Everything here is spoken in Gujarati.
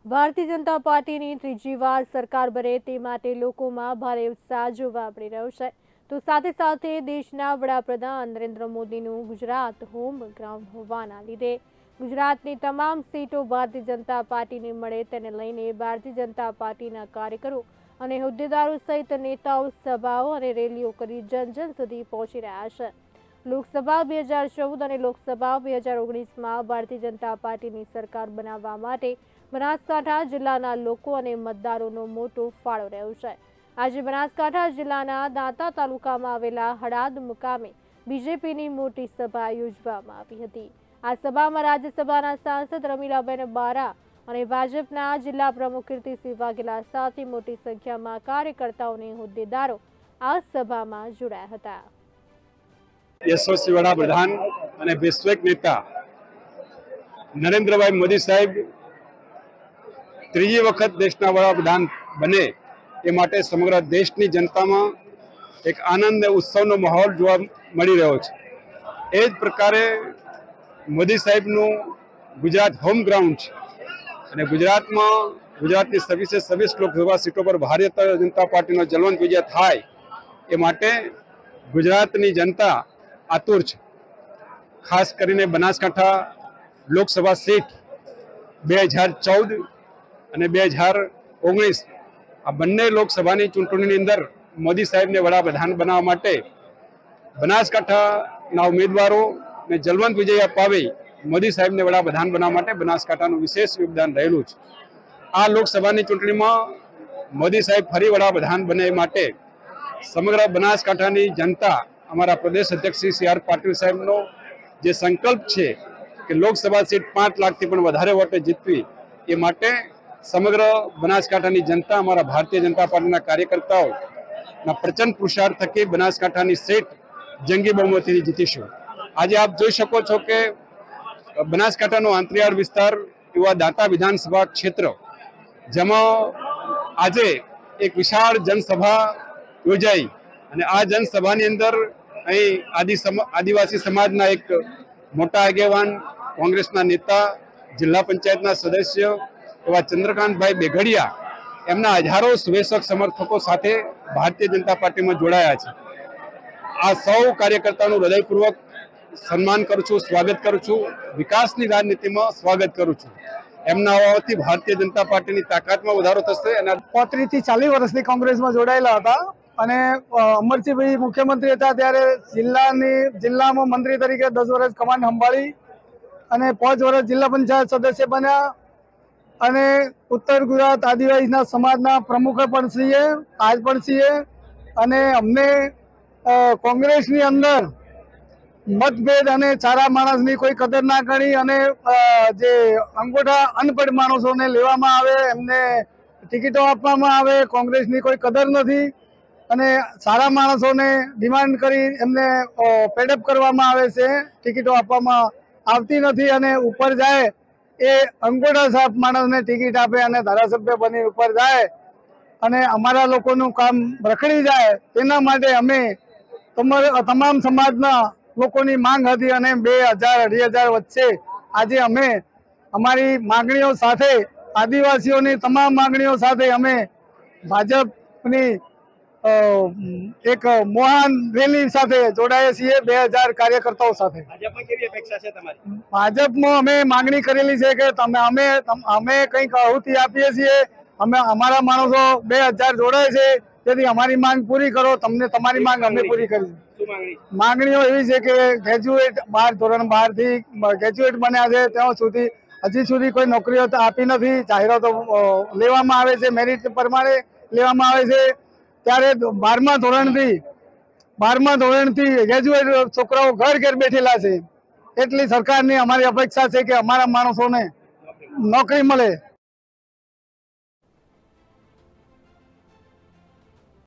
ભારતીય જનતા પાર્ટીની ત્રીજી વાર સરકાર બને તે માટે લોકોમાં ભારે ઉત્સાહ જોવા મળી રહ્યો છે। તો સાથે સાથે દેશના વડાપ્રધાન નરેન્દ્ર મોદીનું ગુજરાત હોમ ગ્રાઉન્ડ હોવાના લીધે ગુજરાતની તમામ સીટો ભારતીય જનતા પાર્ટીને મળે તેને લઈને ભારતીય જનતા પાર્ટીના કાર્યકરો અને હોદ્દેદારો સહિત નેતાઓ સભાઓ અને રેલીઓ કરી જન સુધી પહોંચી રહ્યા છે। લોકસભા 2014 અને લોકસભા 2019માં ભારતીય જનતા પાર્ટીની સરકાર બનાવવા માટે બનાસકાંઠા જિલ્લાના લોકો અને મતદારોનો મોટો ફાળો રહ્યો છે। આજે બનાસકાંઠા જિલ્લાના દાંતા તાલુકામાં આવેલા હડાદ મુકામે બીજેપીની મોટી સભા યોજવામાં આવી હતી। આ સભામાં રાજ્યસભાના સાંસદ રમીલાબેન બારા અને ભાજપના જિલ્લા પ્રમુખ કીર્તિસિંહ વાઘેલા સાથે મોટી સંખ્યામાં કાર્યકર્તાઓ અને હોદ્દેદારો આ સભામાં જોડાયા હતા। યશસ્વી વડાપ્રધાન અને વૈશ્વિક નેતા નરેન્દ્રભાઈ મોદી સાહેબ ત્રીજી વખત દેશના વડાપ્રધાન બને એ માટે સમગ્ર દેશની જનતામાં એક આનંદ ઉત્સવનો માહોલ જોવા મળી રહ્યો છે। એ જ પ્રકારે મોદી સાહેબનું ગુજરાત હોમ ગ્રાઉન્ડ છે અને ગુજરાતની 26 લોકસભા સીટો પર ભારતીય જનતા પાર્ટીનો જલવંત વિજય થાય એ માટે ગુજરાતની જનતા આતુર છે। ખાસ કરીને બનાસકાંઠા લોકસભા સીટ 2014 અને 2019 આ બંને લોકસભાની ચૂંટણીની અંદર મોદી સાહેબને વડાપ્રધાન બનાવવા માટે બનાસકાંઠાના ઉમેદવારોને જલવંત વિજય અપાવી મોદી સાહેબને વડાપ્રધાન બનાવવા માટે બનાસકાંઠાનું વિશેષ યોગદાન રહેલું છે। આ લોકસભાની ચૂંટણીમાં મોદી સાહેબ ફરી વડાપ્રધાન બને એ માટે સમગ્ર બનાસકાંઠાની જનતા અમારા પ્રદેશ અધ્યક્ષ શ્રી CR પાટીલ સાહેબનો જે સંકલ્પ છે કે લોકસભા સીટ 5 લાખથી પણ વધારે વોટે જીતવી એ માટે સમગ્ર બનાસકાંઠાની જનતા અમારા ભારતીય જનતા પાર્ટીના કાર્યકર્તાઓના પ્રચંડ પુરુષાર્થ થકી બનાસકાંઠાની સીટ જંગી બહુમતીથી જીતીશું। આજે આપ જોઈ શકો છો કે બનાસકાંઠાનો આંતરિયાળ વિસ્તાર એવા દાંતા વિધાનસભા ક્ષેત્ર જેમાં આજે એક વિશાળ જનસભા યોજાઈ અને આ જનસભાની અંદર અહીં આદિવાસી સમાજના એક મોટા આગેવાન કોંગ્રેસના નેતા જિલ્લા પંચાયતના સદસ્ય એવા ચંદ્રકાંતભાઈ બેગડિયા એમના હજારો શુભેચ્છક સમર્થકો સાથે ભારતીય જનતા પાર્ટીમાં જોડાયા છે। આ સૌ કાર્યકર્તાઓનું હૃદયપૂર્વક સન્માન કરું છું, સ્વાગત કરું છું, વિકાસની રાજનીતિમાં સ્વાગત કરું છું। એમના આવવાથી ભારતીય જનતા પાર્ટીની તાકાતમાં વધારો થશે અને 35 થી 40 વર્ષથી કોંગ્રેસમાં જોડાયેલા હતા અને અમરસિંહભાઈ મુખ્યમંત્રી હતા ત્યારે જિલ્લામાં મંત્રી તરીકે 10 વર્ષ કમાન્ડ સંભાળી અને 5 વર્ષ જિલ્લા પંચાયત સદસ્ય બન્યા અને ઉત્તર ગુજરાત આદિવાસીના સમાજના પ્રમુખ પણ છીએ, આજ પણ છીએ અને અમને કોંગ્રેસની અંદર મતભેદ અને સારા માણસની કોઈ કદર ના કરી અને જે અંગૂઠા અનપઢ માણસોને લેવામાં આવે, એમને ટિકિટો આપવામાં આવે, કોંગ્રેસની કોઈ કદર નથી અને સારા માણસોને ડિમાન્ડ કરી એમને પેડઅપ કરવામાં આવે છે, ટિકિટો આપવામાં આવતી નથી અને ઉપર જાય એ અંગૂઠા સાફ માણસને ટિકિટ આપે અને ધારાસભ્ય બની ઉપર જાય અને અમારા લોકોનું કામ રખડી જાય તેના માટે અમે તમામ સમાજના લોકોની માંગ હતી અને 2000-2500 વચ્ચે આજે અમે અમારી માંગણીઓ સાથે આદિવાસીઓની તમામ માંગણીઓ સાથે અમે ભાજપની એક મહાન રેલી સાથે જોડાયા છીએ 2000 કાર્યકર્તાઓ સાથે। ભાજપમાં અમે માંગણી કરેલી છે કે અમે કંઈક આહુતિ આપીએ છીએ, અમે અમારા માણસો 2000 જોડાય છે તેથી અમારી માંગ પૂરી કરો, તમને તમારી માંગ અમે પૂરી કરીશું। માંગણીઓ એવી છે કે ગ્રેજ્યુએટ ધોરણ 12 થી ગ્રેજ્યુએટ બન્યા છે ત્યાં સુધી હજી સુધી કોઈ નોકરીઓ આપી નથી, જાહેરાતો લેવામાં આવે છે, મેરિટ પ્રમાણે લેવામાં આવે છે ત્યારે 12મા ધોરણથી ગ્રેજ્યુએટ છોકરાઓ ઘર બેઠેલા છે। એટલી સરકારની અમારી અપેક્ષા છે કે અમારા માણસોને નોકરી મળે।